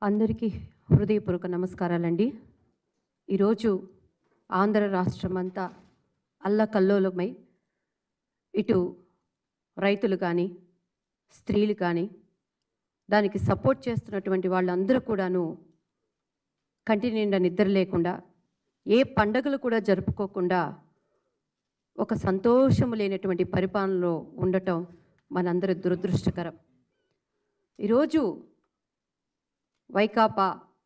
అందరికీ హృదయపూర్వక నమస్కారాలండి. ఈరోజు ఆంధ్ర రాష్ట్రమంతా అల్లకల్లోలమై ఇటు రైతులు కానీ స్త్రీలు కానీ దానికి సపోర్ట్ చేస్తున్నటువంటి వాళ్ళందరూ కూడాను కంటి నిండా నిద్ర లేకుండా ఏ పండగలు కూడా జరుపుకోకుండా ఒక సంతోషము లేనటువంటి పరిపాలనలో ఉండటం మనందరి దురదృష్టకరం. ఈరోజు వైకాపా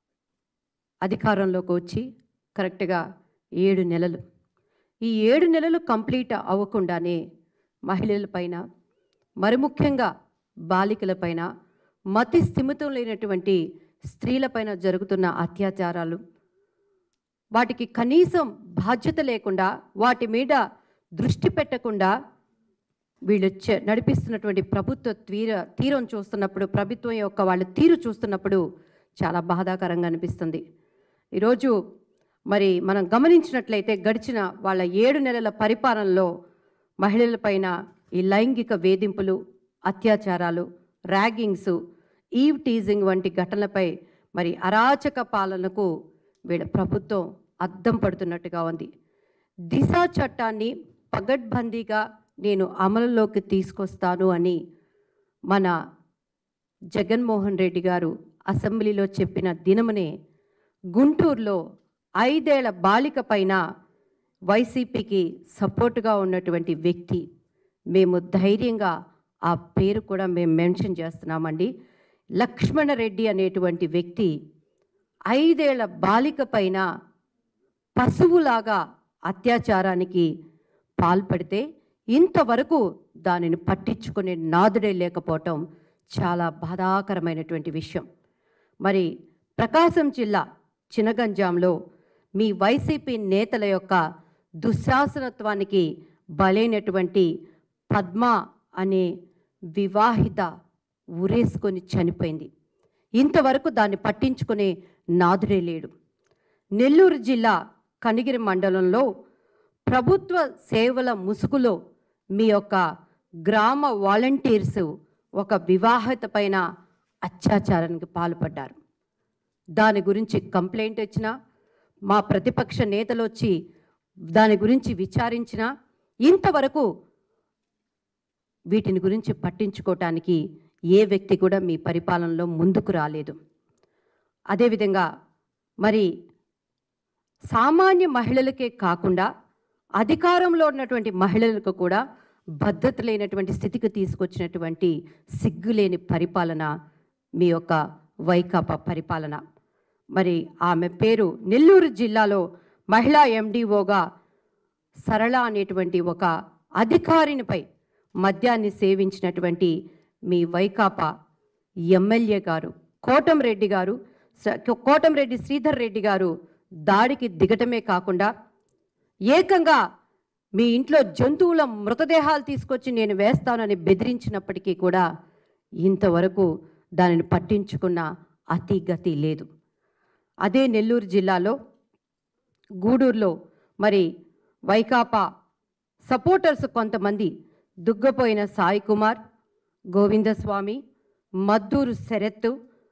అధికారంలోకి వచ్చి కరెక్ట్గా 7 నెలలు. ఈ 7 నెలలు కంప్లీట్ అవ్వకుండానే మహిళలపైన, మరి ముఖ్యంగా బాలికలపైన, మతి స్థిమితం లేనటువంటి స్త్రీలపైన జరుగుతున్న అత్యాచారాలు, వాటికి కనీసం బాధ్యత లేకుండా, వాటి మీద దృష్టి పెట్టకుండా వీళ్ళు నడిపిస్తున్నటువంటి ప్రభుత్వ తీరం చూస్తున్నప్పుడు, ప్రభుత్వం యొక్క వాళ్ళ తీరు చూస్తున్నప్పుడు చాలా బాధాకరంగా అనిపిస్తుంది. ఈరోజు మరి మనం గమనించినట్లయితే గడిచిన వాళ్ళ 7 నెలల పరిపాలనలో మహిళలపైన ఈ లైంగిక వేధింపులు, అత్యాచారాలు, ర్యాగింగ్స్, ఈవ్ టీజింగ్ వంటి ఘటనలపై మరి అరాచక పాలనకు వీళ్ళ ప్రభుత్వం అద్దం పడుతున్నట్టుగా ఉంది. దిశ చట్టాన్ని పగడ్బందీగా నేను అమలులోకి తీసుకొస్తాను అని మన జగన్మోహన్ రెడ్డి గారు అసెంబ్లీలో చెప్పిన దినమునే గుంటూరులో 5 ఏళ్ల బాలిక పైన వైసీపీకి సపోర్టుగా ఉన్నటువంటి వ్యక్తి, మేము ధైర్యంగా ఆ పేరు కూడా మేము మెన్షన్ చేస్తున్నామండి, లక్ష్మణరెడ్డి అనేటువంటి వ్యక్తి 5 ఏళ్ల బాలిక పైన పశువులాగా అత్యాచారానికి పాల్పడితే ఇంతవరకు దానిని పట్టించుకునే నాదుడే లేకపోవటం చాలా బాధాకరమైనటువంటి విషయం. మరి ప్రకాశం జిల్లా చినగంజాంలో మీ వైసీపీ నేతల యొక్క దుశ్శాసనత్వానికి బలైనటువంటి పద్మ అనే వివాహిత ఉరేసుకొని చనిపోయింది. ఇంతవరకు దాన్ని పట్టించుకునే నాదుడే లేడు. నెల్లూరు జిల్లా కనిగిరి మండలంలో ప్రభుత్వ సేవల ముసుగులో మీ యొక్క గ్రామ వాలంటీర్స్ ఒక వివాహిత పైన అత్యాచారానికి పాల్పడ్డారు. దాని గురించి కంప్లైంట్ వచ్చినా, మా ప్రతిపక్ష నేతలు వచ్చి దాని గురించి విచారించినా ఇంతవరకు వీటిని గురించి పట్టించుకోవటానికి ఏ వ్యక్తి కూడా మీ పరిపాలనలో ముందుకు రాలేదు. అదేవిధంగా మరి సామాన్య మహిళలకే కాకుండా అధికారంలో ఉన్నటువంటి మహిళలకు కూడా భద్రత లేనటువంటి స్థితికి తీసుకొచ్చినటువంటి సిగ్గులేని పరిపాలన మీ యొక్క వైకాపా పరిపాలన. మరి ఆమె పేరు నెల్లూరు జిల్లాలో మహిళా ఎండిఓగా సరళ అనేటువంటి ఒక అధికారినిపై మద్యాన్ని సేవించినటువంటి మీ వైకాపా ఎమ్మెల్యే గారు కోటంరెడ్డి శ్రీధర్ రెడ్డి గారు దాడికి దిగటమే కాకుండా ఏకంగా మీ ఇంట్లో జంతువుల మృతదేహాలు తీసుకొచ్చి నేను వేస్తానని బెదిరించినప్పటికీ కూడా ఇంతవరకు దానిని పట్టించుకున్న అతిగతి లేదు. అదే నెల్లూరు జిల్లాలో గూడూరులో మరి వైకాపా సపోర్టర్స్ కొంతమంది దుగ్గపోయిన సాయి కుమార్, గోవిందస్వామి, మద్దూరు శరత్,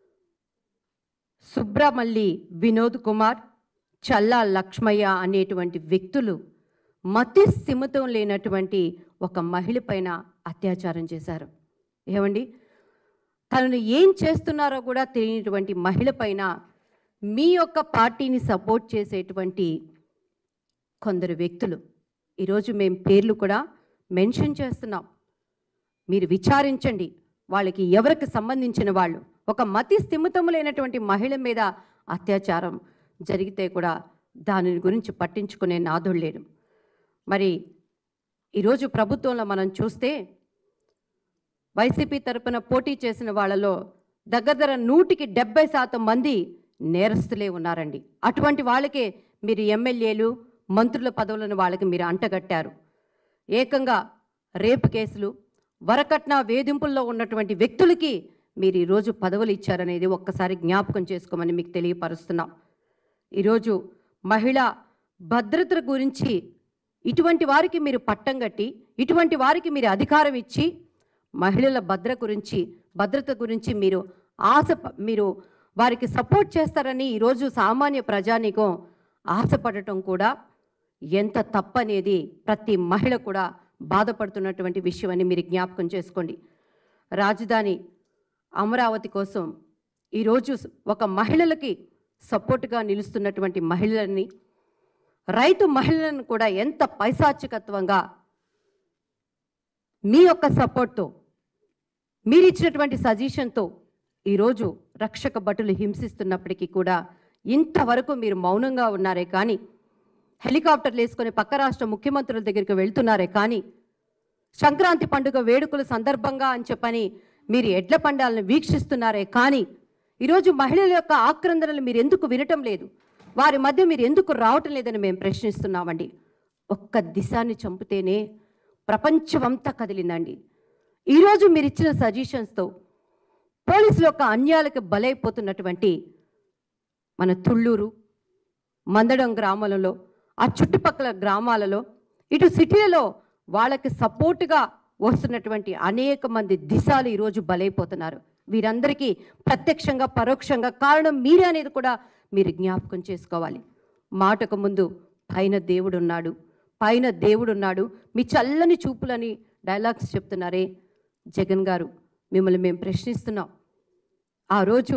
సుబ్రమల్లి వినోద్ కుమార్, చల్లా లక్ష్మయ్య అనేటువంటి వ్యక్తులు మతి స్థిమితం లేనటువంటి ఒక మహిళ పైన అత్యాచారం చేశారు. ఏమండి, తనను ఏం చేస్తున్నారో కూడా తెలియనటువంటి మహిళ పైన మీ యొక్క పార్టీని సపోర్ట్ చేసేటువంటి కొందరు వ్యక్తులు, ఈరోజు మేము పేర్లు కూడా మెన్షన్ చేస్తున్నాం, మీరు విచారించండి. వాళ్ళకి ఎవరికి సంబంధించిన వాళ్ళు, ఒక మతి స్థిమితం లేనటువంటి మహిళ మీద అత్యాచారం జరిగితే కూడా దాని గురించి పట్టించుకునే నాదుడు లేడు. మరి ఈరోజు ప్రభుత్వంలో మనం చూస్తే వైసీపీ తరపున పోటీ చేసిన వాళ్ళలో దగ్గర 170% మంది నేరస్తులే ఉన్నారండి. అటువంటి వాళ్ళకే మీరు ఎమ్మెల్యేలు, మంత్రుల పదవులను వాళ్ళకి మీరు అంటగట్టారు. ఏకంగా రేపు కేసులు, వరకట్న వేధింపుల్లో ఉన్నటువంటి వ్యక్తులకి మీరు ఈరోజు పదవులు ఇచ్చారనేది ఒక్కసారి జ్ఞాపకం చేసుకోమని మీకు తెలియపరుస్తున్నాం. ఈరోజు మహిళా భద్రత గురించి ఇటువంటి వారికి మీరు పట్టం కట్టి, ఇటువంటి వారికి మీరు అధికారం ఇచ్చి మహిళల భద్రత గురించి మీరు వారికి సపోర్ట్ చేస్తారని ఈరోజు సామాన్య ప్రజానీకం ఆశపడటం కూడా ఎంత తప్పనేది ప్రతి మహిళ కూడా బాధపడుతున్నటువంటి విషయం అని మీరు జ్ఞాపకం చేసుకోండి. రాజధాని అమరావతి కోసం ఈరోజు ఒక మహిళలకి సపోర్ట్గా నిలుస్తున్నటువంటి మహిళలని, రైతు మహిళలను కూడా ఎంత పైశాచికత్వంగా మీ యొక్క సపోర్ట్తో, మీరు ఇచ్చినటువంటి సజెషన్తో ఈరోజు రక్షక భటులు హింసిస్తున్నప్పటికీ కూడా ఇంతవరకు మీరు మౌనంగా ఉన్నారే కానీ, హెలికాప్టర్లు వేసుకొని పక్క రాష్ట్ర ముఖ్యమంత్రుల దగ్గరికి వెళ్తున్నారే కానీ, సంక్రాంతి పండుగ వేడుకల సందర్భంగా అని చెప్పని మీరు ఎడ్ల పండాలను వీక్షిస్తున్నారే కానీ, ఈరోజు మహిళల యొక్క ఆక్రందనలు మీరు ఎందుకు వినటం లేదు, వారి మధ్య మీరు ఎందుకు రావటం లేదని మేము ప్రశ్నిస్తున్నామండి. ఒక్క దిశాన్ని చంపితేనే ప్రపంచమంతా కదిలిందండి. ఈరోజు మీరు ఇచ్చిన సజెషన్స్తో పోలీసుల యొక్క అన్యాయాలకు బలైపోతున్నటువంటి మన తుళ్ళూరు, మందడం గ్రామాలలో, ఆ చుట్టుపక్కల గ్రామాలలో, ఇటు సిటీలలో వాళ్ళకి సపోర్టుగా వస్తున్నటువంటి అనేక మంది దిశాలు ఈరోజు బలైపోతున్నారు. వీరందరికీ ప్రత్యక్షంగా పరోక్షంగా కారణం మీరే అనేది కూడా మీరు జ్ఞాపకం చేసుకోవాలి. మాటకు ముందు పైన దేవుడున్నాడు, పైన దేవుడున్నాడు, మీ చల్లని చూపులని డైలాగ్స్ చెప్తున్నారే. జగన్ గారు, మిమ్మల్ని మేము ప్రశ్నిస్తున్నాం. ఆ రోజు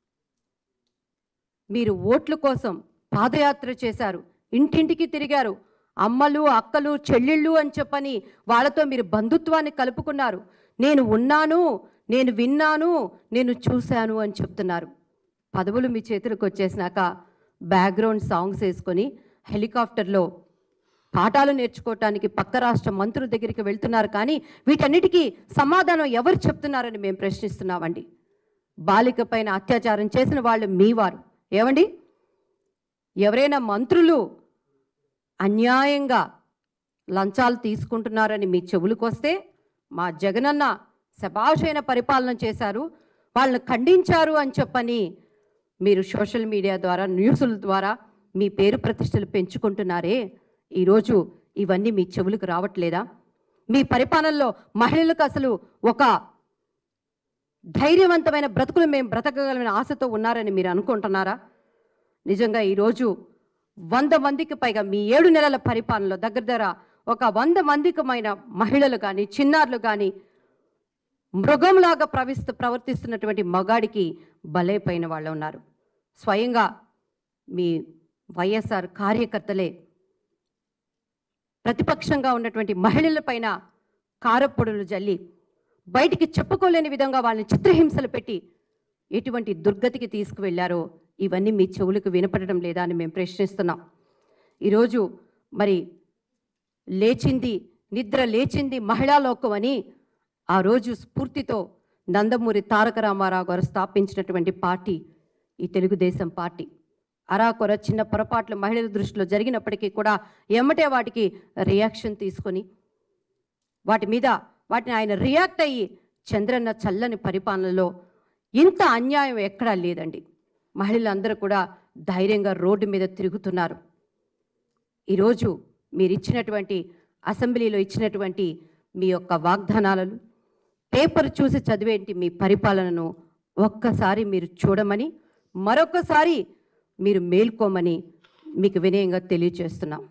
మీరు ఓట్ల కోసం పాదయాత్ర చేశారు, ఇంటింటికి తిరిగారు, అమ్మలు అక్కలు చెల్లెళ్ళు అని చెప్పని వాళ్ళతో మీరు బంధుత్వాన్ని కలుపుకున్నారు. నేను ఉన్నాను, నేను విన్నాను, నేను చూశాను అని చెప్తున్నారు. పదవులు మీ చేతులకు వచ్చేసినాక బ్యాక్గ్రౌండ్ సాంగ్స్ వేసుకొని హెలికాప్టర్లో పాఠాలు నేర్చుకోవటానికి పక్క రాష్ట్ర మంత్రుల దగ్గరికి వెళ్తున్నారు. కానీ వీటన్నిటికీ సమాధానం ఎవరు చెప్తున్నారని మేము ప్రశ్నిస్తున్నామండి. బాలిక పైన అత్యాచారం చేసిన వాళ్ళు మీ వారు. ఏమండి, ఎవరైనా మంత్రులు అన్యాయంగా లంచాలు తీసుకుంటున్నారని మీ చెవులకు వస్తే మా జగనన్న శభాషైన పరిపాలన చేశారు, వాళ్ళని ఖండించారు అని చెప్పని మీరు సోషల్ మీడియా ద్వారా, న్యూస్ల ద్వారా మీ పేరు ప్రతిష్టలు పెంచుకుంటున్నారే. ఈరోజు ఇవన్నీ మీ చెవులకు రావట్లేదా? మీ పరిపాలనలో మహిళలకు అసలు ఒక ధైర్యవంతమైన బ్రతుకులు మేము బ్రతకగలమైన ఆశతో ఉన్నారని మీరు అనుకుంటున్నారా? నిజంగా ఈరోజు 100 మందికి పైగా మీ 7 నెలల పరిపాలనలో దగ్గర ఒక 100 మందికి మహిళలు కానీ చిన్నారులు కానీ మృగంలాగా ప్రవర్తిస్తున్నటువంటి మగాడికి బలైపోయిన వాళ్ళు ఉన్నారు. స్వయంగా మీ వైఎస్ఆర్ కార్యకర్తలే ప్రతిపక్షంగా ఉన్నటువంటి మహిళలపైన కారపొడులు జల్లి బయటికి చెప్పుకోలేని విధంగా వాళ్ళని చిత్రహింసలు పెట్టి ఎటువంటి దుర్గతికి తీసుకువెళ్లారో ఇవన్నీ మీ చెవులకు వినపడడం లేదా అని మేము ప్రశ్నిస్తున్నాం. ఈరోజు మరి నిద్ర లేచింది మహిళా లోకం అని ఆ రోజు స్ఫూర్తితో నందమూరి తారక రామారావు గారు స్థాపించినటువంటి పార్టీ ఈ తెలుగుదేశం పార్టీ. అరాకొర చిన్న పొరపాట్లు మహిళల దృష్టిలో జరిగినప్పటికీ కూడా ఎమ్మటే వాటికి రియాక్షన్ తీసుకొని వాటిని ఆయన రియాక్ట్ అయ్యి చంద్రన్న చల్లని పరిపాలనలో ఇంత అన్యాయం ఎక్కడా లేదండి. మహిళలందరూ కూడా ధైర్యంగా రోడ్డు మీద తిరుగుతున్నారు. ఈరోజు మీరు ఇచ్చినటువంటి అసెంబ్లీలో ఇచ్చినటువంటి మీ యొక్క వాగ్దానాలను పేపర్ చూసి చదివేంటి మీ పరిపాలనను ఒక్కసారి మీరు చూడమని, మరొకసారి మీరు మేల్కోమని మీకు వినయంగా తెలియజేస్తున్నాం.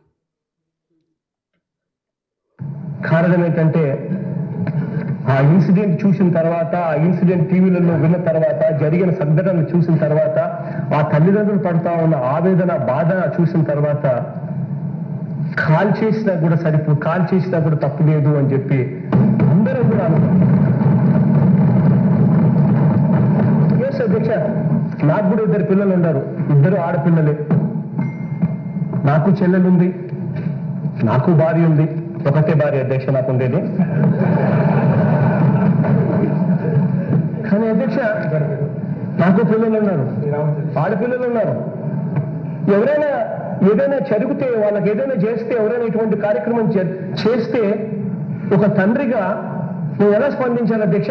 కారణం ఏంటంటే ఆ ఇన్సిడెంట్ చూసిన తర్వాత, ఆ ఇన్సిడెంట్ టీవీలలో విన్న తర్వాత, జరిగిన సంఘటనలు చూసిన తర్వాత, ఆ తల్లిదండ్రులు పడుతూ ఉన్న ఆవేదన బాధ చూసిన తర్వాత కాల్ చేసినా కూడా తప్పు లేదు అని చెప్పి అందరూ కూడా అనుకుంటారు. అధ్యక్ష, నాకు కూడా 2 పిల్లలు ఉన్నారు, 2 ఆడపిల్లలే. నాకు చెల్లెలుంది, నాకు భార్య ఉంది. ఒకటే భార్య అధ్యక్ష నాకు ఉండేది. కానీ అధ్యక్ష, నాకు పిల్లలు ఉన్నారు, ఆడపిల్లలు ఉన్నారు. ఎవరైనా ఏదైనా జరిగితే, వాళ్ళకి ఏదైనా చేస్తే, ఎవరైనా ఇటువంటి కార్యక్రమం చేస్తే ఒక తండ్రిగా నువ్వు ఎలా స్పందించాలి అధ్యక్ష?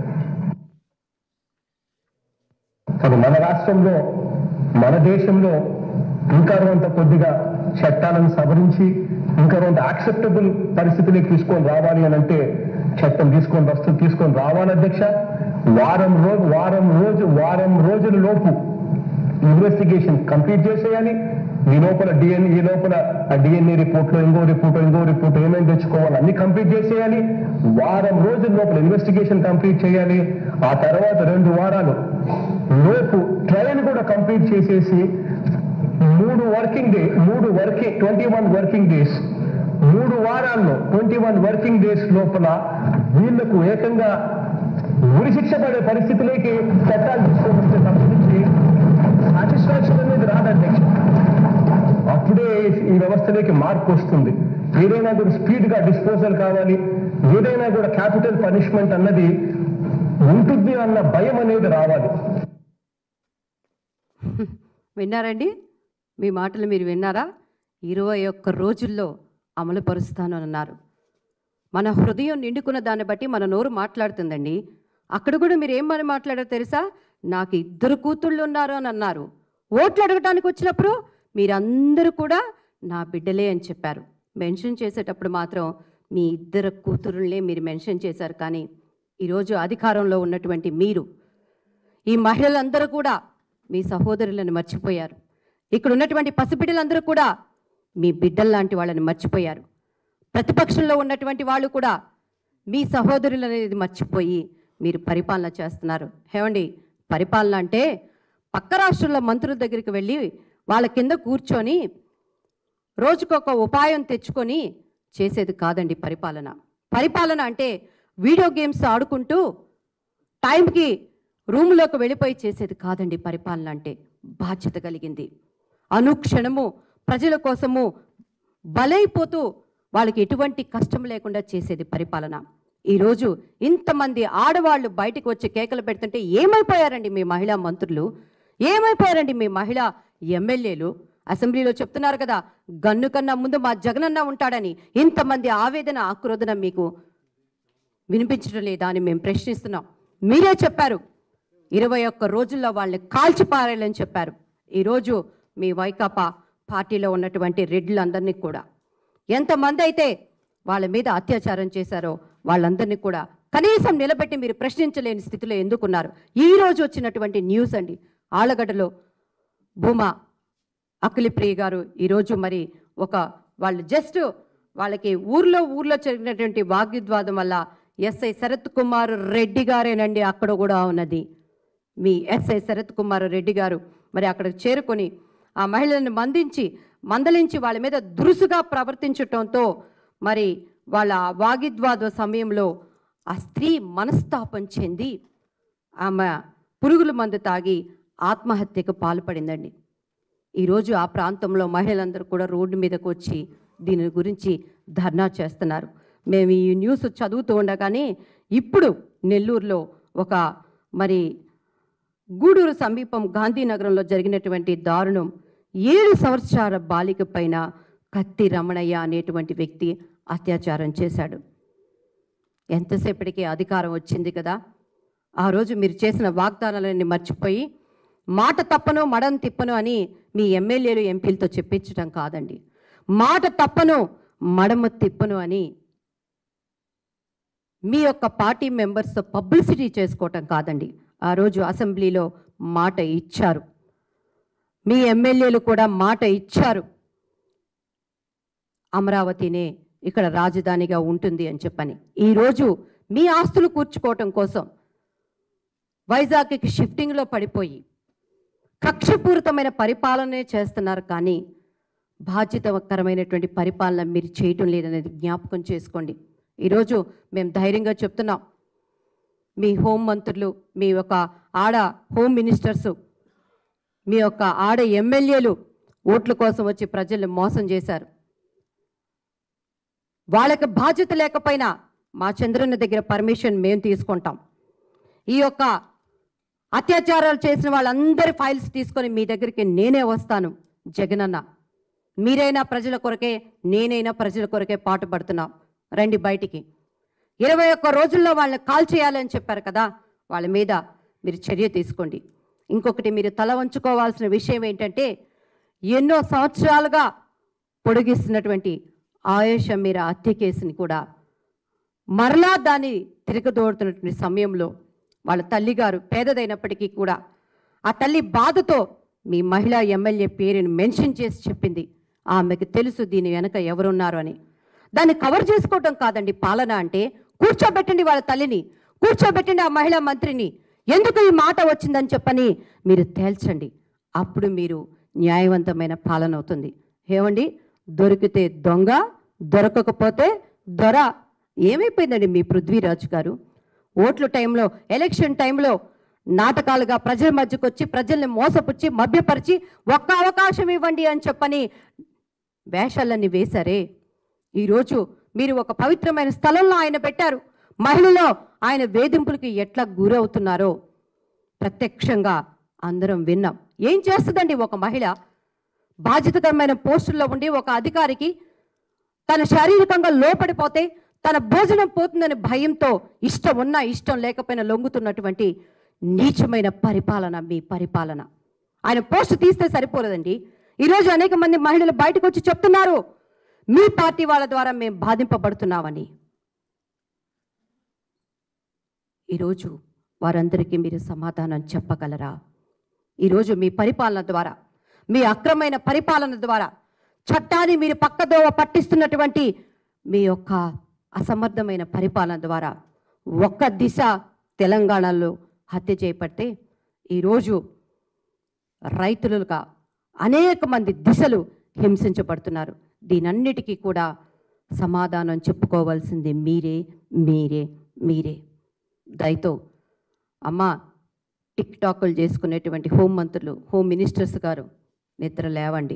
కానీ మన రాష్ట్రంలో, మన దేశంలో ఇంకా కొంత కొద్దిగా చట్టాలను సవరించి ఇంకా కొంత యాక్సెప్టబుల్ పరిస్థితిలోకి తీసుకొని రావాలి అని అంటే చట్టం తీసుకొని రావాలి అధ్యక్ష. వారం రోజుల లోపు ఇన్వెస్టిగేషన్ కంప్లీట్ చేసేయాలి. ఈ లోపల డిఎన్ఏ రిపోర్ట్లో ఇంకో రిపోర్ట్ ఏమేమి తెచ్చుకోవాలి అన్ని కంప్లీట్ చేసేయాలి. వారం రోజుల లోపల ఇన్వెస్టిగేషన్ కంప్లీట్ చేయాలి. ఆ తర్వాత 2 వారాలు లోపు ట్రయల్ కూడా కంప్లీట్ చేసేసి 21 వర్కింగ్ డేస్ 3 వారాల్లో 21 వర్కింగ్ డేస్ లోపల వీళ్లకు ఏకంగా ఉరి శిక్ష పడే పరిస్థితిలోకి చట్టాలు తీసుకోవస్తే సంబంధించి సాటిస్ఫాక్షన్ అనేది రాదు అధ్యక్ష. అప్పుడే ఈ వ్యవస్థలోకి మార్పు వస్తుంది. ఏదైనా కూడా స్పీడ్ గా డిస్పోజల్ కావాలి, ఏదైనా కూడా క్యాపిటల్ పనిష్మెంట్ అన్నది ఉంటుంది అన్న భయం అనేది రావాలి. విన్నారండి? మీ మాటలు మీరు విన్నారా? 21 రోజుల్లో అమలు పరుస్తాను అన్నారు. మన హృదయం నిండుకున్న దాన్ని బట్టి మన నోరు మాట్లాడుతుందండి. అక్కడ కూడా మీరు ఏమని మాట్లాడారో తెలుసా? నాకు 2 కూతుళ్ళు ఉన్నారు అని అన్నారు. ఓట్లు అడగటానికి వచ్చినప్పుడు మీరందరూ కూడా నా బిడ్డలే అని చెప్పారు. మెన్షన్ చేసేటప్పుడు మాత్రం మీ 2 కూతురులే మీరు మెన్షన్ చేశారు. కానీ ఈరోజు అధికారంలో ఉన్నటువంటి మీరు, ఈ మహిళలందరూ కూడా మీ సహోదరులను మర్చిపోయారు. ఇక్కడ ఉన్నటువంటి పసిబిడ్డలందరూ కూడా మీ బిడ్డల్లాంటి వాళ్ళని మర్చిపోయారు. ప్రతిపక్షంలో ఉన్నటువంటి వాళ్ళు కూడా మీ సహోదరులు అనేది మర్చిపోయి మీరు పరిపాలన చేస్తున్నారు. ఏమండి, పరిపాలన అంటే పక్క రాష్ట్రంలో మంత్రుల దగ్గరికి వెళ్ళి వాళ్ళ కింద కూర్చొని రోజుకొక ఉపాయం తెచ్చుకొని చేసేది కాదండి పరిపాలన. పరిపాలన అంటే వీడియో గేమ్స్ ఆడుకుంటూ టైంకి రూమ్లోకి వెళ్ళిపోయి చేసేది కాదండి పరిపాలన అంటే. బాధ్యత కలిగింది. అనుక్షణము ప్రజల కోసము బలైపోతూ వాళ్ళకి ఎటువంటి కష్టం లేకుండా చేసేది పరిపాలన. ఈరోజు ఇంతమంది ఆడవాళ్ళు బయటకు వచ్చి కేకలు పెడుతుంటే ఏమైపోయారండి మీ మహిళా మంత్రులు? ఏమైపోయారండి మీ మహిళా ఎమ్మెల్యేలు? అసెంబ్లీలో చెప్తున్నారు కదా, గన్ను కన్నా ముందు మా జగనన్న ఉంటాడని. ఇంతమంది ఆవేదన ఆక్రోధన మీకు వినిపించడం లేదా అని మేము ప్రశ్నిస్తున్నాం. మీరే చెప్పారు 21 రోజుల్లో వాళ్ళని కాల్చిపారేయాలని చెప్పారు. ఈరోజు మీ వైకాపా పార్టీలో ఉన్నటువంటి రెడ్లందరినీ కూడా ఎంతమంది అయితే వాళ్ళ మీద అత్యాచారం చేశారో వాళ్ళందరినీ కూడా కనీసం నిలబెట్టి మీరు ప్రశ్నించలేని స్థితిలో ఎందుకున్నారు? ఈరోజు వచ్చినటువంటి న్యూస్ అండి, ఆళ్ళగడ్డలో భూమా అఖిలప్రియ గారు ఈరోజు మరి వాళ్ళు జస్ట్ వాళ్ళకి ఊర్లో జరిగినటువంటి వాగ్వివాదం వల్ల ఎస్ఐ శరత్ కుమార్ రెడ్డి గారేనండి అక్కడ కూడా ఉన్నది. మీ ఎస్ఐ శరత్ కుమార్ రెడ్డి గారు మరి అక్కడికి చేరుకొని ఆ మహిళలను మందలించి వాళ్ళ మీద దురుసుగా ప్రవర్తించటంతో మరి వాళ్ళ వాగ్వివాద సమయంలో ఆ స్త్రీ మనస్తాపం చెంది ఆమె పురుగుల మందు తాగి ఆత్మహత్యకు పాల్పడిందండి. ఈరోజు ఆ ప్రాంతంలో మహిళలందరూ కూడా రోడ్డు మీదకు వచ్చి దీని గురించి ధర్నా చేస్తున్నారు. మేము ఈ న్యూస్ చదువుతూ ఉండగానే ఇప్పుడు నెల్లూరులో మరి గూడూరు సమీపం గాంధీనగరంలో జరిగినటువంటి దారుణం, 7 సంవత్సరాల బాలిక పైన కత్తి రమణయ్య అనేటువంటి వ్యక్తి అత్యాచారం చేశాడు. ఎంతసేపటికి అధికారం వచ్చింది కదా, ఆ రోజు మీరు చేసిన వాగ్దానాలన్నీ మర్చిపోయి మాట తప్పను మడం తిప్పను అని మీ ఎమ్మెల్యేలు ఎంపీలతో చెప్పించడం కాదండి. మాట తప్పను మడమ తిప్పను అని మీ యొక్క పార్టీ మెంబర్స్తో పబ్లిసిటీ చేసుకోవటం కాదండి. ఆ రోజు అసెంబ్లీలో మాట ఇచ్చారు. మీ ఎమ్మెల్యేలు కూడా మాట ఇచ్చారు, అమరావతినే ఇక్కడ రాజధానిగా ఉంటుంది అని చెప్పని. ఈరోజు మీ ఆస్తులు కూర్చుకోవటం కోసం వైజాగ్కి షిఫ్టింగ్లో పడిపోయి కక్షపూరితమైన పరిపాలనే చేస్తున్నారు. కానీ బాధ్యతకరమైనటువంటి పరిపాలన మీరు చేయటం లేదనేది జ్ఞాపకం చేసుకోండి. ఈరోజు మేము ధైర్యంగా చెప్తున్నాం, మీ హోం మంత్రులు, మీ యొక్క ఆడ హోమ్ మినిస్టర్సు, మీ యొక్క ఆడ ఎమ్మెల్యేలు ఓట్ల కోసం వచ్చి ప్రజల్ని మోసం చేశారు. వాళ్ళకి బాధ్యత లేకపోయినా మా చంద్రన్న దగ్గర పర్మిషన్ మేము తీసుకుంటాం. ఈ యొక్క అత్యాచారాలు చేసిన వాళ్ళందరి ఫైల్స్ తీసుకొని మీ దగ్గరికి నేనే వస్తాను. జగనన్న, మీరైనా ప్రజల కొరకే, నేనైనా ప్రజల కొరకే పాటుపడుతున్నాం. రండి బయటికి. 21 రోజుల్లో వాళ్ళని కాల్ చేయాలని చెప్పారు కదా, వాళ్ళ మీద మీరు చర్య తీసుకోండి. ఇంకొకటి మీరు తల వంచుకోవాల్సిన విషయం ఏంటంటే, ఎన్నో సంవత్సరాలుగా పొడిగిస్తున్నటువంటి ఆయేషా మీరా హత్య కేసుని కూడా మరలా దాన్ని తిరగదోడుతున్నటువంటి సమయంలో వాళ్ళ తల్లిగారు పేదదైనప్పటికీ కూడా ఆ తల్లి బాధతో మీ మహిళా ఎమ్మెల్యే పేరుని మెన్షన్ చేసి చెప్పింది. ఆమెకు తెలుసు దీని వెనక ఎవరున్నారు అని. దాన్ని కవర్ చేసుకోవటం కాదండి పాలన అంటే. కూర్చోబెట్టండి వాళ్ళ తల్లిని, కూర్చోబెట్టండి ఆ మహిళా మంత్రిని, ఎందుకు ఈ మాట వచ్చిందని చెప్పని మీరు తేల్చండి. అప్పుడు మీరు న్యాయవంతమైన పాలన అవుతుంది. ఏమండి, దొరికితే దొంగ, దొరకకపోతే దొర. ఏమైపోయిందండి మీ పృథ్వీరాజు గారు? ఓట్ల టైంలో, ఎలక్షన్ టైంలో నాటకాలుగా ప్రజల మధ్యకు వచ్చి ప్రజల్ని మోసపుచ్చి మభ్యపరిచి ఒక్క అవకాశం ఇవ్వండి అని చెప్పని వేషాలన్నీ వేశారే. ఈరోజు మీరు ఒక పవిత్రమైన స్థలంలో ఆయన పెట్టారు. మహిళలో ఆయన వేధింపులకి ఎట్లా గురవుతున్నారో ప్రత్యక్షంగా అందరం విన్నాం. ఏం చేస్తుందండి ఒక మహిళ? బాధ్యతకరమైన పోస్టుల్లో ఉండి ఒక అధికారికి తన శారీరకంగా లోపడిపోతే తన భోజనం పోతుందని భయంతో ఇష్టం ఉన్నా ఇష్టం లేకపోయినా లొంగుతున్నటువంటి నీచమైన పరిపాలన మీ పరిపాలన. ఆయన పోస్ట్ తీస్తే సరిపోలేదండి. ఈరోజు అనేక మంది మహిళలు బయటకు వచ్చి చెప్తున్నారు, మీ పార్టీ వాళ్ళ ద్వారా మేము బాధింపబడుతున్నామని. ఈరోజు వారందరికీ మీరు సమాధానం చెప్పగలరా? ఈరోజు మీ పరిపాలన ద్వారా, మీ అక్రమైన పరిపాలన ద్వారా, చట్టాన్ని మీరు పక్కదోవ పట్టిస్తున్నటువంటి మీ యొక్క అసమర్థమైన పరిపాలన ద్వారా ఒక్క దిశ తెలంగాణలో హత్య చేయబడితే ఈరోజు రైతులుగా అనేక మంది దిశలు హింసించబడుతున్నారు. దీనన్నిటికీ కూడా సమాధానం చెప్పుకోవాల్సింది మీరే మీరే మీరే. దయతో అమ్మ, టిక్ టాకులు చేసుకునేటువంటి హోం మంత్రులు, హోమ్ మినిస్టర్స్ గారు నిద్ర లేవండి.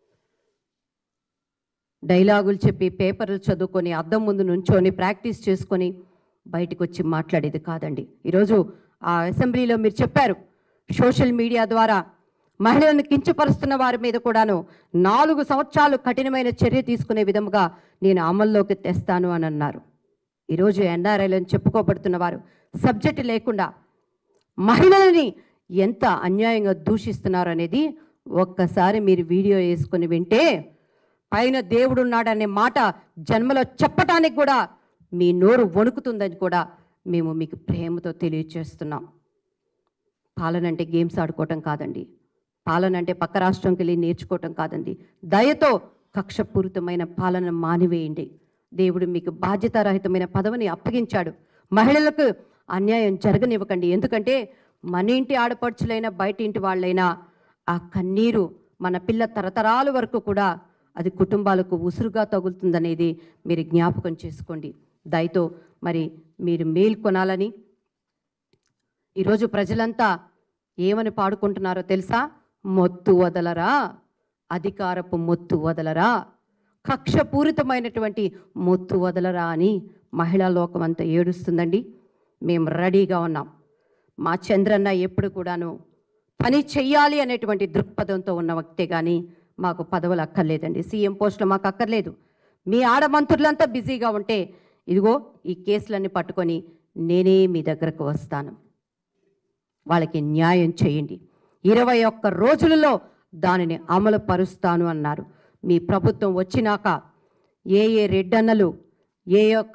డైలాగులు చెప్పి పేపర్లు చదువుకొని అద్దం ముందు నుంచొని ప్రాక్టీస్ చేసుకొని బయటకు వచ్చి మాట్లాడేది కాదండి. ఈరోజు ఆ అసెంబ్లీలో మీరు చెప్పారు, సోషల్ మీడియా ద్వారా మహిళలను కించపరుస్తున్న వారి మీద కూడాను 4 సంవత్సరాలు కఠినమైన చర్య తీసుకునే విధముగా నేను అమల్లోకి తెస్తాను అని అన్నారు. ఈరోజు ఎన్ఆర్ఐలను చెప్పుకోబడుతున్న వారు సబ్జెక్టు లేకుండా మహిళలని ఎంత అన్యాయంగా దూషిస్తున్నారు అనేది ఒక్కసారి మీరు వీడియో వేసుకొని వింటే పైన దేవుడున్నాడనే మాట జన్మలో చెప్పటానికి కూడా మీ నోరు వణుకుతుందని కూడా మేము మీకు ప్రేమతో తెలియజేస్తున్నాం. పాలన అంటే గేమ్స్ ఆడుకోవటం కాదండి. పాలన అంటే పక్క రాష్ట్రంకి వెళ్ళి నేర్చుకోవటం కాదండి. దయతో కక్షపూరితమైన పాలన మానివేయండి. దేవుడు మీకు బాధ్యతారహితమైన పదవిని అప్పగించాడు. మహిళలకు అన్యాయం జరగనివ్వకండి. ఎందుకంటే మన ఇంటి ఆడపడుచులైనా బయట ఇంటి వాళ్ళైనా ఆ కన్నీరు మన పిల్ల తరతరాల వరకు కూడా అది కుటుంబాలకు ఉసురుగా తగులుతుందనేది మీరు జ్ఞాపకం చేసుకోండి. దయతో మరి మీరు మేల్కొనాలని ఈరోజు ప్రజలంతా ఏమని పాడుకుంటున్నారో తెలుసా? మొత్తు వదలరా, అధికారపు మొత్తు వదలరా, కక్షపూరితమైనటువంటి మొత్తు వదలరా అని మహిళా లోకం అంతా ఏడుస్తుందండి. మేము రెడీగా ఉన్నాం. మా చంద్రన్న ఎప్పుడు కూడాను పని చెయ్యాలి అనేటువంటి దృక్పథంతో ఉన్న వ్యక్తే కానీ మాకు పదవులు అక్కర్లేదండి. సీఎం పోస్టులు మాకు అక్కర్లేదు. మీ ఆడమంత్రులంతా బిజీగా ఉంటే ఇదిగో ఈ కేసులన్నీ పట్టుకొని నేనే మీ దగ్గరకు వస్తాను. వాళ్ళకి న్యాయం చేయండి. 21 రోజులలో దానిని అమలు పరుస్తాను అన్నారు. మీ ప్రభుత్వం వచ్చినాక ఏ రెడ్డన్నలు, ఏ యొక్క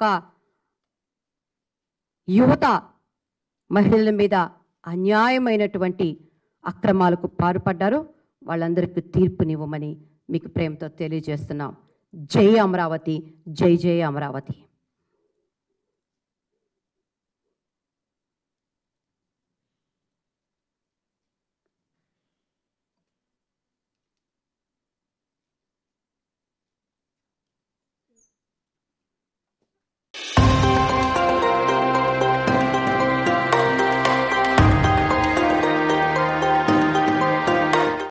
యువత మహిళల మీద అన్యాయమైనటువంటి అక్రమాలకు పాల్పడ్డారో వాళ్ళందరికీ తీర్పునివ్వమని మీకు ప్రేమతో తెలియజేస్తున్నాం. జై అమరావతి, జై జై అమరావతి.